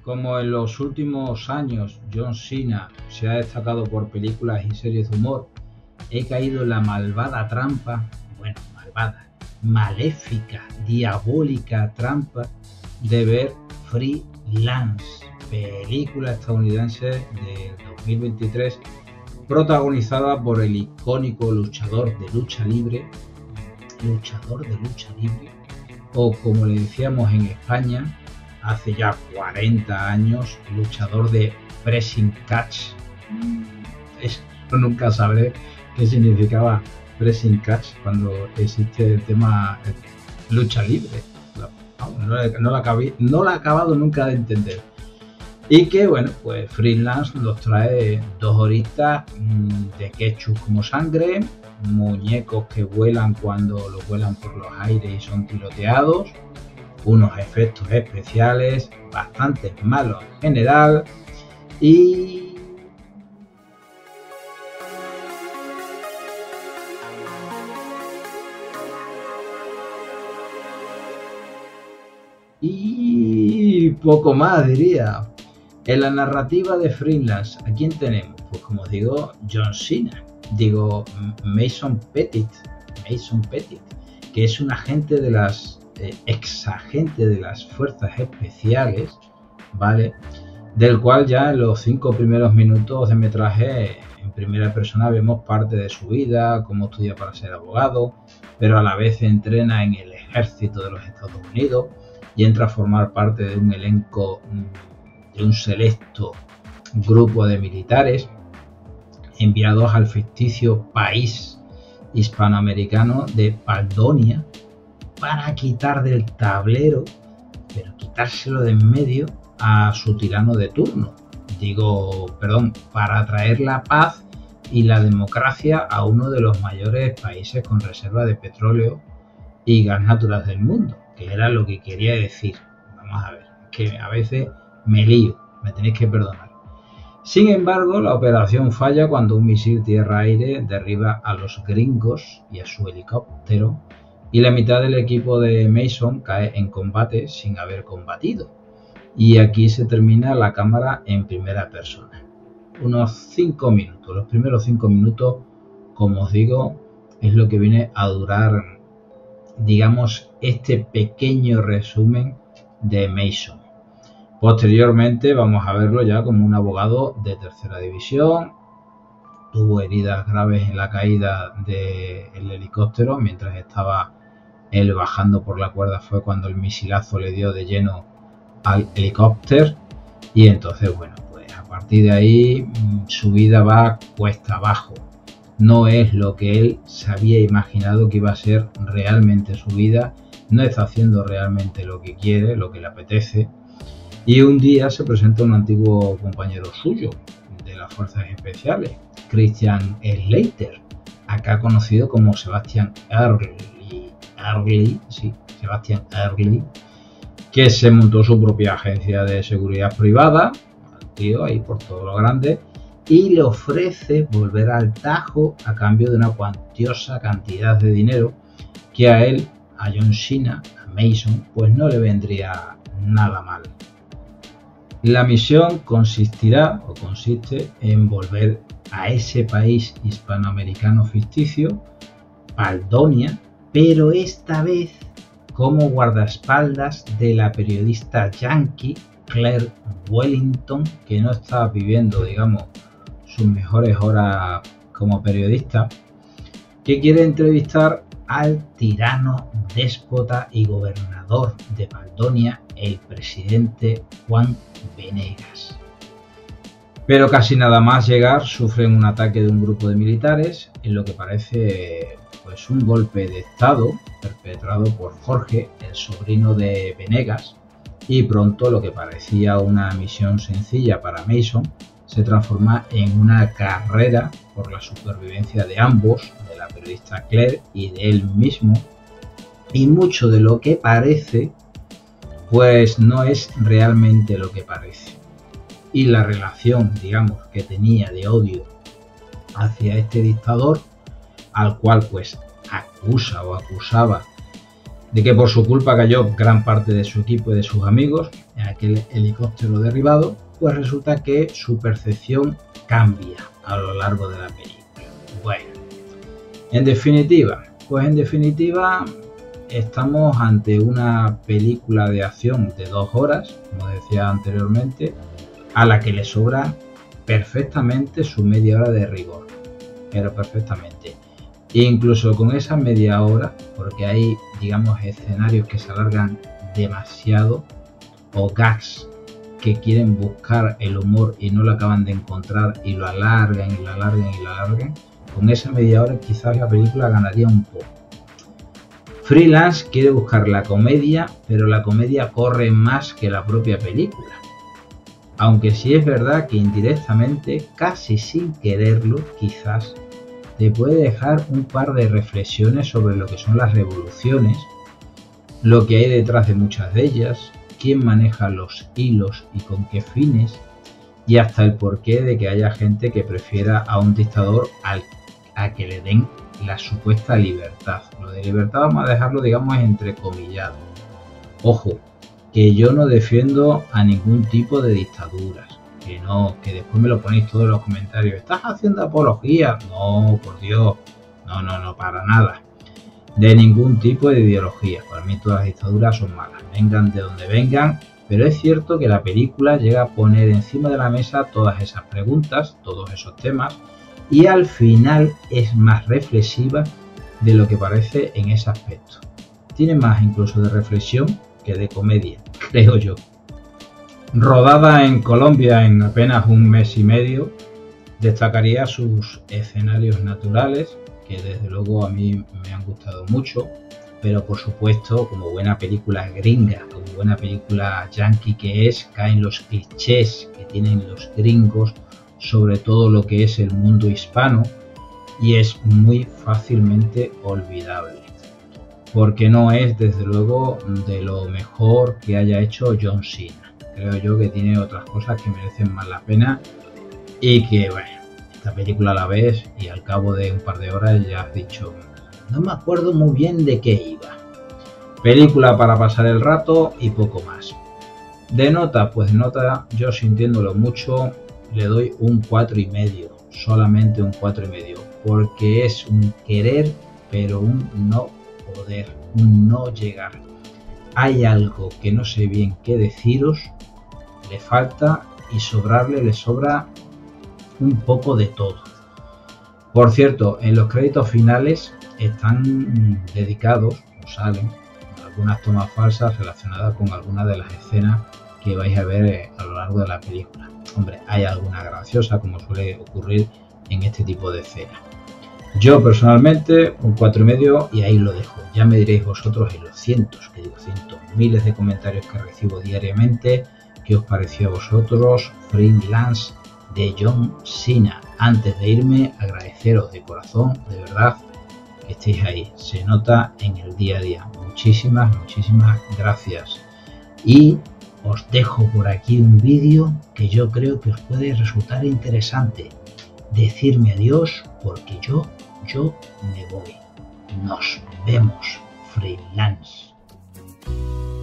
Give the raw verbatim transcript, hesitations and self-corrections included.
Como en los últimos años John Cena se ha destacado por películas y series de humor, he caído en la malvada trampa, bueno, malvada, maléfica, diabólica trampa de ver Freelance, película estadounidense del dos mil veintitrés, protagonizada por el icónico luchador de lucha libre, luchador de lucha libre, o como le decíamos en España, hace ya cuarenta años, luchador de pressing catch. Eso nunca sabré qué significaba pressing catch cuando existe el tema lucha libre. No, no, no, la acabé, no la he acabado nunca de entender. Y que bueno, pues Freelance nos trae dos horitas de ketchup como sangre, muñecos que vuelan cuando los vuelan por los aires y son tiroteados, unos efectos especiales bastante malos en general y y poco más, diría. En la narrativa de Freelance, ¿a quién tenemos? Pues como os digo, John Cena, digo Mason Pettit, Mason Pettit, que es un agente de las eh, ex agente de las fuerzas especiales, ¿vale? Del cual ya en los cinco primeros minutos de metraje en primera persona vemos parte de su vida, cómo estudia para ser abogado, pero a la vez entrena en el ejército de los Estados Unidos y entra a formar parte de un elenco, de un selecto grupo de militares enviados al ficticio país hispanoamericano de Baldonia para quitar del tablero, pero quitárselo de en medio a su tirano de turno. Digo, perdón, para traer la paz y la democracia a uno de los mayores países con reserva de petróleo y gas natural del mundo, que era lo que quería decir. Vamos a ver, que a veces me lío, me tenéis que perdonar. Sin embargo, la operación falla cuando un misil tierra-aire derriba a los gringos y a su helicóptero, y la mitad del equipo de Mason cae en combate sin haber combatido. Y aquí se termina la cámara en primera persona. Unos cinco minutos, los primeros cinco minutos, como os digo, es lo que viene a durar, digamos, este pequeño resumen de Mason. Posteriormente vamos a verlo ya como un abogado de tercera división. Tuvo heridas graves en la caída del helicóptero mientras estaba él bajando por la cuerda, fue cuando el misilazo le dio de lleno al helicóptero, y entonces bueno, pues a partir de ahí su vida va cuesta abajo. No es lo que él se había imaginado que iba a ser realmente su vida, no está haciendo realmente lo que quiere, lo que le apetece. Y un día se presenta un antiguo compañero suyo de las fuerzas especiales, Christian Slater, acá conocido como Sebastian Early, Early, sí, Sebastian Early, que se montó su propia agencia de seguridad privada, tío, ahí por todo lo grande, y le ofrece volver al Tajo a cambio de una cuantiosa cantidad de dinero que a él, a John Cena, a Mason, pues no le vendría nada mal. La misión consistirá o consiste en volver a ese país hispanoamericano ficticio, Baldonia, pero esta vez como guardaespaldas de la periodista yankee Claire Wellington, que no está viviendo, digamos, sus mejores horas como periodista, que quiere entrevistar al tirano, déspota y gobernador de Baldonia, el presidente Juan Venegas. Pero casi nada más llegar sufren un ataque de un grupo de militares en lo que parece pues un golpe de estado perpetrado por Jorge, el sobrino de Venegas, y pronto lo que parecía una misión sencilla para Mason se transforma en una carrera por la supervivencia de ambos, de la periodista Claire y de él mismo, y mucho de lo que parece pues no es realmente lo que parece. Y la relación, digamos, que tenía de odio hacia este dictador, al cual pues acusa o acusaba de que por su culpa cayó gran parte de su equipo y de sus amigos en aquel helicóptero derribado, pues resulta que su percepción cambia a lo largo de la película. Bueno, en definitiva, pues en definitiva estamos ante una película de acción de dos horas, como decía anteriormente, a la que le sobra perfectamente su media hora de rigor, pero perfectamente. E incluso con esa media hora, porque hay, digamos, escenarios que se alargan demasiado, o gags que quieren buscar el humor y no lo acaban de encontrar y lo alargan y lo alargan y lo alargan, con esa media hora quizás la película ganaría un poco. Freelance quiere buscar la comedia, pero la comedia corre más que la propia película. Aunque sí es verdad que indirectamente, casi sin quererlo, quizás, te puede dejar un par de reflexiones sobre lo que son las revoluciones, lo que hay detrás de muchas de ellas, quién maneja los hilos y con qué fines, y hasta el porqué de que haya gente que prefiera a un dictador al, a que le den la supuesta libertad. Lo de libertad vamos a dejarlo, digamos, entrecomillado. Ojo, que yo no defiendo a ningún tipo de dictaduras, que no, que después me lo ponéis todos en los comentarios, ¿estás haciendo apología? No, por Dios, no, no, no, para nada, de ningún tipo de ideología. Para mí todas las dictaduras son malas, vengan de donde vengan, pero es cierto que la película llega a poner encima de la mesa todas esas preguntas, todos esos temas, y al final es más reflexiva de lo que parece en ese aspecto. Tiene más incluso de reflexión que de comedia, creo yo. Rodada en Colombia en apenas un mes y medio, destacaría sus escenarios naturales, que desde luego a mí me han gustado mucho, pero por supuesto, como buena película gringa, como buena película yankee que es, caen los clichés que tienen los gringos sobre todo lo que es el mundo hispano, y es muy fácilmente olvidable, porque no es desde luego de lo mejor que haya hecho John Cena. Creo yo que tiene otras cosas que merecen más la pena y que, bueno, esta película la ves y al cabo de un par de horas ya has dicho, no me acuerdo muy bien de qué iba. Película para pasar el rato y poco más. De nota, pues nota, yo sintiéndolo mucho, le doy un cuatro y medio, solamente un cuatro y medio, porque es un querer, pero un no poder, un no llegar. Hay algo que no sé bien qué deciros, le falta y sobrarle le sobra un poco de todo. Por cierto, en los créditos finales están dedicados, o salen, algunas tomas falsas relacionadas con algunas de las escenas que vais a ver a lo largo de la película. Hombre, hay alguna graciosa, como suele ocurrir en este tipo de escenas. Yo personalmente un cuatro y medio y ahí lo dejo. Ya me diréis vosotros en los cientos, que digo cientos, miles de comentarios que recibo diariamente, qué os pareció a vosotros Freelance de John Cena. Antes de irme, agradeceros de corazón, de verdad, que estéis ahí. Se nota en el día a día. Muchísimas, muchísimas gracias. Y os dejo por aquí un vídeo que yo creo que os puede resultar interesante. Decirme adiós porque yo, yo me voy. Nos vemos, Freelance.